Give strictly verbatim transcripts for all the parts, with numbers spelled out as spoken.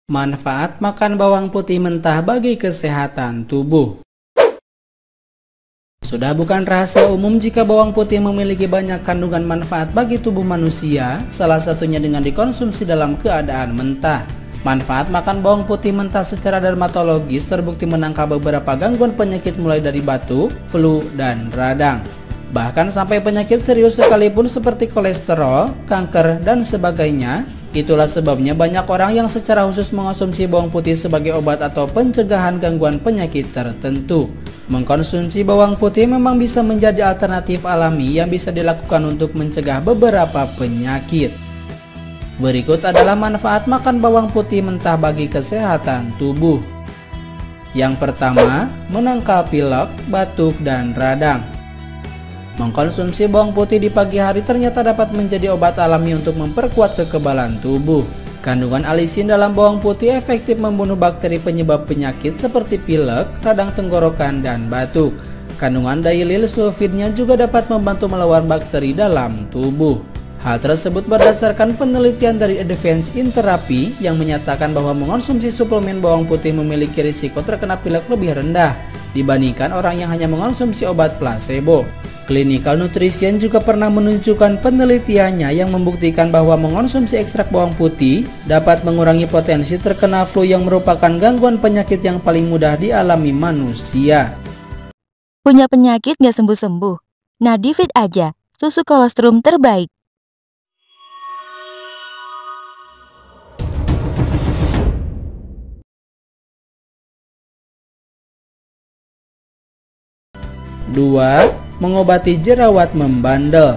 Manfaat makan bawang putih mentah bagi kesehatan tubuh. Sudah bukan rahasia umum jika bawang putih memiliki banyak kandungan manfaat bagi tubuh manusia, salah satunya dengan dikonsumsi dalam keadaan mentah. Manfaat makan bawang putih mentah secara dermatologis terbukti menangkal beberapa gangguan penyakit mulai dari batuk, flu, dan radang. Bahkan sampai penyakit serius sekalipun seperti kolesterol, kanker, dan sebagainya. Itulah sebabnya banyak orang yang secara khusus mengonsumsi bawang putih sebagai obat atau pencegahan gangguan penyakit tertentu. Mengkonsumsi bawang putih memang bisa menjadi alternatif alami yang bisa dilakukan untuk mencegah beberapa penyakit. Berikut adalah manfaat makan bawang putih mentah bagi kesehatan tubuh. Yang pertama, menangkal pilek, batuk, dan radang. Mengkonsumsi bawang putih di pagi hari ternyata dapat menjadi obat alami untuk memperkuat kekebalan tubuh. Kandungan alisin dalam bawang putih efektif membunuh bakteri penyebab penyakit seperti pilek, radang tenggorokan, dan batuk. Kandungan diallyl sulfidnya juga dapat membantu melawan bakteri dalam tubuh. Hal tersebut berdasarkan penelitian dari Advanced in Therapy yang menyatakan bahwa mengonsumsi suplemen bawang putih memiliki risiko terkena pilek lebih rendah dibandingkan orang yang hanya mengonsumsi obat placebo. Clinical Nutrition juga pernah menunjukkan penelitiannya yang membuktikan bahwa mengonsumsi ekstrak bawang putih dapat mengurangi potensi terkena flu yang merupakan gangguan penyakit yang paling mudah dialami manusia. Punya penyakit nggak sembuh-sembuh? Nah, Divit aja, susu kolostrum terbaik. Dua. Mengobati jerawat membandel.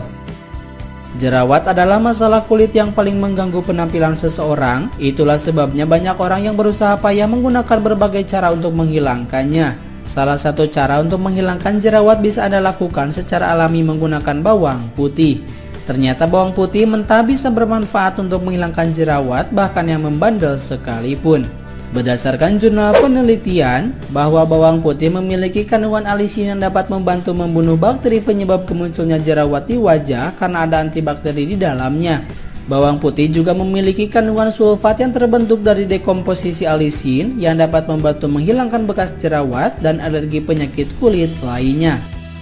Jerawat adalah masalah kulit yang paling mengganggu penampilan seseorang. Itulah sebabnya banyak orang yang berusaha payah menggunakan berbagai cara untuk menghilangkannya. Salah satu cara untuk menghilangkan jerawat bisa Anda lakukan secara alami menggunakan bawang putih. Ternyata bawang putih mentah bisa bermanfaat untuk menghilangkan jerawat bahkan yang membandel sekalipun. Berdasarkan jurnal penelitian bahwa bawang putih memiliki kandungan alisin yang dapat membantu membunuh bakteri penyebab kemunculnya jerawat di wajah karena ada antibakteri di dalamnya. Bawang putih juga memiliki kandungan sulfat yang terbentuk dari dekomposisi alisin yang dapat membantu menghilangkan bekas jerawat dan alergi penyakit kulit lainnya.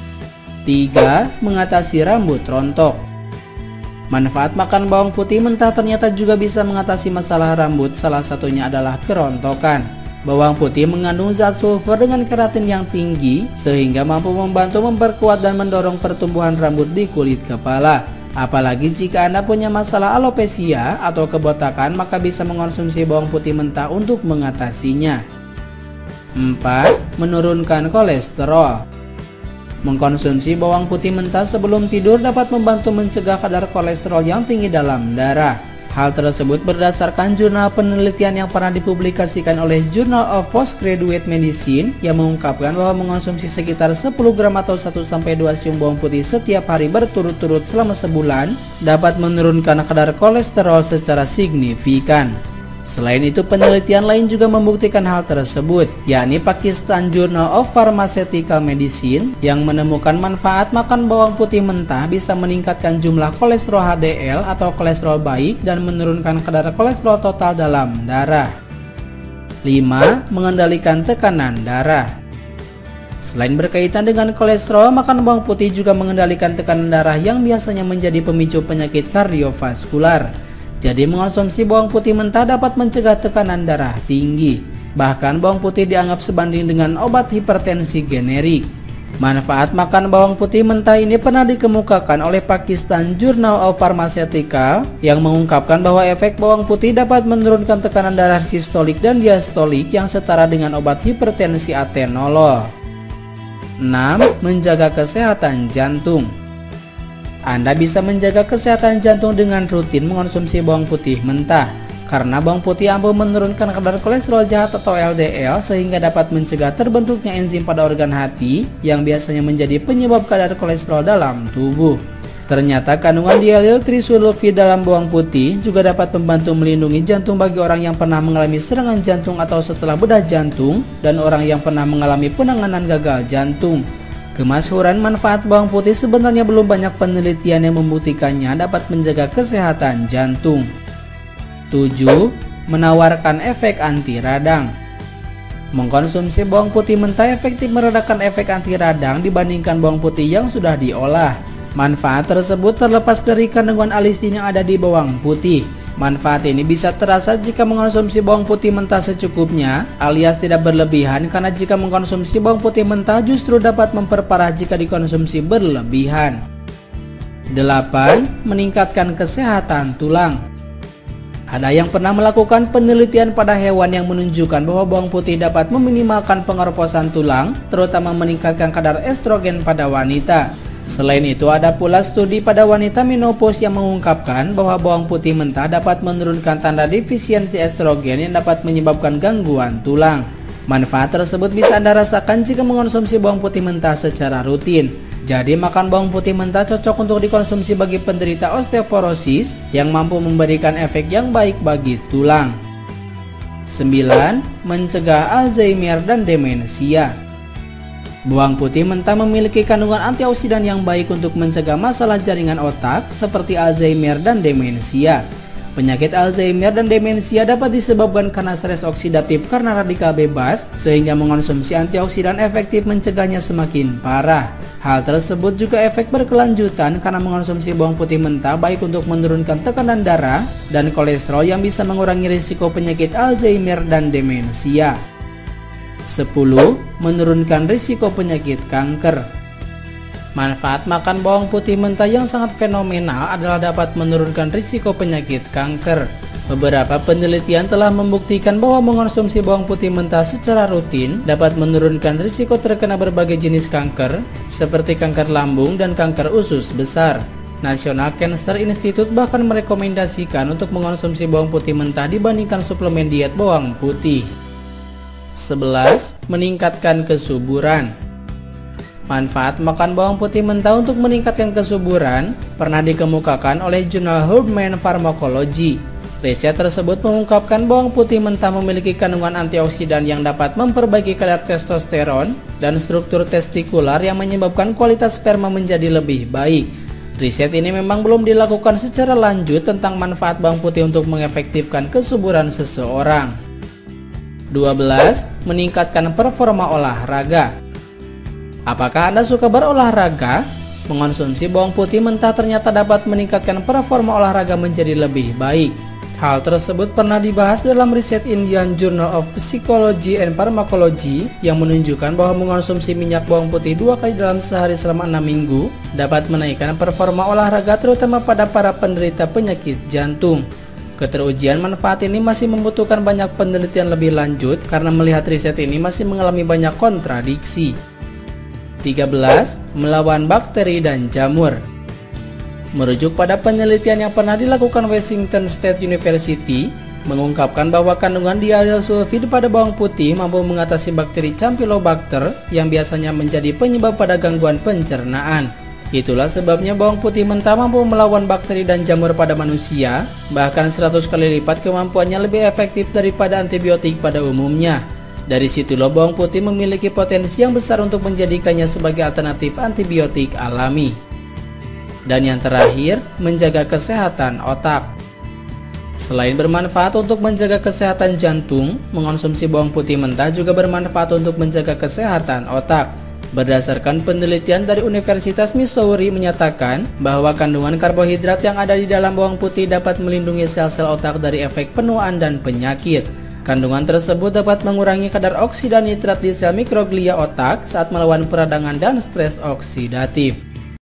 Tiga. Mengatasi rambut rontok. Manfaat makan bawang putih mentah ternyata juga bisa mengatasi masalah rambut, salah satunya adalah kerontokan. Bawang putih mengandung zat sulfur dengan keratin yang tinggi sehingga mampu membantu memperkuat dan mendorong pertumbuhan rambut di kulit kepala. Apalagi jika Anda punya masalah alopecia atau kebotakan, maka bisa mengonsumsi bawang putih mentah untuk mengatasinya. Empat. Menurunkan kolesterol. Mengkonsumsi bawang putih mentah sebelum tidur dapat membantu mencegah kadar kolesterol yang tinggi dalam darah. Hal tersebut berdasarkan jurnal penelitian yang pernah dipublikasikan oleh Journal of Postgraduate Medicine yang mengungkapkan bahwa mengonsumsi sekitar sepuluh gram atau satu sampai dua siung bawang putih setiap hari berturut-turut selama sebulan dapat menurunkan kadar kolesterol secara signifikan. Selain itu, penelitian lain juga membuktikan hal tersebut, yakni Pakistan Journal of Pharmaceutical Medicine yang menemukan manfaat makan bawang putih mentah bisa meningkatkan jumlah kolesterol H D L atau kolesterol baik dan menurunkan kadar kolesterol total dalam darah. Lima. Mengendalikan tekanan darah. Selain berkaitan dengan kolesterol, makan bawang putih juga mengendalikan tekanan darah yang biasanya menjadi pemicu penyakit kardiovaskular. Jadi mengonsumsi bawang putih mentah dapat mencegah tekanan darah tinggi. Bahkan bawang putih dianggap sebanding dengan obat hipertensi generik. Manfaat makan bawang putih mentah ini pernah dikemukakan oleh Pakistan Journal of Pharmaceutical yang mengungkapkan bahwa efek bawang putih dapat menurunkan tekanan darah sistolik dan diastolik yang setara dengan obat hipertensi atenolol. Enam. Menjaga kesehatan jantung. Anda bisa menjaga kesehatan jantung dengan rutin mengonsumsi bawang putih mentah. Karena bawang putih mampu menurunkan kadar kolesterol jahat atau L D L sehingga dapat mencegah terbentuknya enzim pada organ hati yang biasanya menjadi penyebab kadar kolesterol dalam tubuh. Ternyata kandungan diallyl trisulfid dalam bawang putih juga dapat membantu melindungi jantung bagi orang yang pernah mengalami serangan jantung atau setelah bedah jantung dan orang yang pernah mengalami penanganan gagal jantung. Kemasyhuran manfaat bawang putih sebenarnya belum banyak penelitian yang membuktikannya dapat menjaga kesehatan jantung. Tujuh. menawarkan efek anti radang. Mengkonsumsi bawang putih mentah efektif meredakan efek anti radang dibandingkan bawang putih yang sudah diolah. Manfaat tersebut terlepas dari kandungan alisin yang ada di bawang putih. Manfaat ini bisa terasa jika mengkonsumsi bawang putih mentah secukupnya, alias tidak berlebihan, karena jika mengkonsumsi bawang putih mentah justru dapat memperparah jika dikonsumsi berlebihan. delapan. Meningkatkan kesehatan tulang. Ada yang pernah melakukan penelitian pada hewan yang menunjukkan bahwa bawang putih dapat meminimalkan pengeroposan tulang, terutama meningkatkan kadar estrogen pada wanita. Selain itu, ada pula studi pada wanita menopause yang mengungkapkan bahwa bawang putih mentah dapat menurunkan tanda defisiensi estrogen yang dapat menyebabkan gangguan tulang. Manfaat tersebut bisa Anda rasakan jika mengonsumsi bawang putih mentah secara rutin. Jadi, makan bawang putih mentah cocok untuk dikonsumsi bagi penderita osteoporosis yang mampu memberikan efek yang baik bagi tulang. sembilan. Mencegah Alzheimer dan demensia. Bawang putih mentah memiliki kandungan antioksidan yang baik untuk mencegah masalah jaringan otak seperti Alzheimer dan demensia. Penyakit Alzheimer dan demensia dapat disebabkan karena stres oksidatif karena radikal bebas, sehingga mengonsumsi antioksidan efektif mencegahnya semakin parah. Hal tersebut juga efek berkelanjutan karena mengonsumsi bawang putih mentah baik untuk menurunkan tekanan darah dan kolesterol yang bisa mengurangi risiko penyakit Alzheimer dan demensia. sepuluh. Menurunkan risiko penyakit kanker. Manfaat makan bawang putih mentah yang sangat fenomenal adalah dapat menurunkan risiko penyakit kanker. Beberapa penelitian telah membuktikan bahwa mengonsumsi bawang putih mentah secara rutin dapat menurunkan risiko terkena berbagai jenis kanker, seperti kanker lambung dan kanker usus besar. National Cancer Institute bahkan merekomendasikan untuk mengonsumsi bawang putih mentah dibandingkan suplemen diet bawang putih. sebelas. Meningkatkan kesuburan. Manfaat makan bawang putih mentah untuk meningkatkan kesuburan pernah dikemukakan oleh jurnal Human Pharmacology. Riset tersebut mengungkapkan bawang putih mentah memiliki kandungan antioksidan yang dapat memperbaiki kadar testosteron dan struktur testikular yang menyebabkan kualitas sperma menjadi lebih baik. Riset ini memang belum dilakukan secara lanjut tentang manfaat bawang putih untuk mengefektifkan kesuburan seseorang. dua belas. Meningkatkan performa olahraga. Apakah Anda suka berolahraga? Mengonsumsi bawang putih mentah ternyata dapat meningkatkan performa olahraga menjadi lebih baik. Hal tersebut pernah dibahas dalam riset Indian Journal of Psychology and Pharmacology yang menunjukkan bahwa mengonsumsi minyak bawang putih dua kali dalam sehari selama enam minggu dapat menaikkan performa olahraga terutama pada para penderita penyakit jantung. Keterujian manfaat ini masih membutuhkan banyak penelitian lebih lanjut karena melihat riset ini masih mengalami banyak kontradiksi. tiga belas. Melawan bakteri dan jamur. Merujuk pada penelitian yang pernah dilakukan Washington State University, mengungkapkan bahwa kandungan dialsulfid pada bawang putih mampu mengatasi bakteri Campylobacter yang biasanya menjadi penyebab pada gangguan pencernaan. Itulah sebabnya bawang putih mentah mampu melawan bakteri dan jamur pada manusia, bahkan seratus kali lipat kemampuannya lebih efektif daripada antibiotik pada umumnya. Dari situlah bawang putih memiliki potensi yang besar untuk menjadikannya sebagai alternatif antibiotik alami. Dan yang terakhir, menjaga kesehatan otak. Selain bermanfaat untuk menjaga kesehatan jantung, mengonsumsi bawang putih mentah juga bermanfaat untuk menjaga kesehatan otak. Berdasarkan penelitian dari Universitas Missouri menyatakan bahwa kandungan karbohidrat yang ada di dalam bawang putih dapat melindungi sel-sel otak dari efek penuaan dan penyakit. Kandungan tersebut dapat mengurangi kadar oksida nitrat di sel mikroglia otak saat melawan peradangan dan stres oksidatif.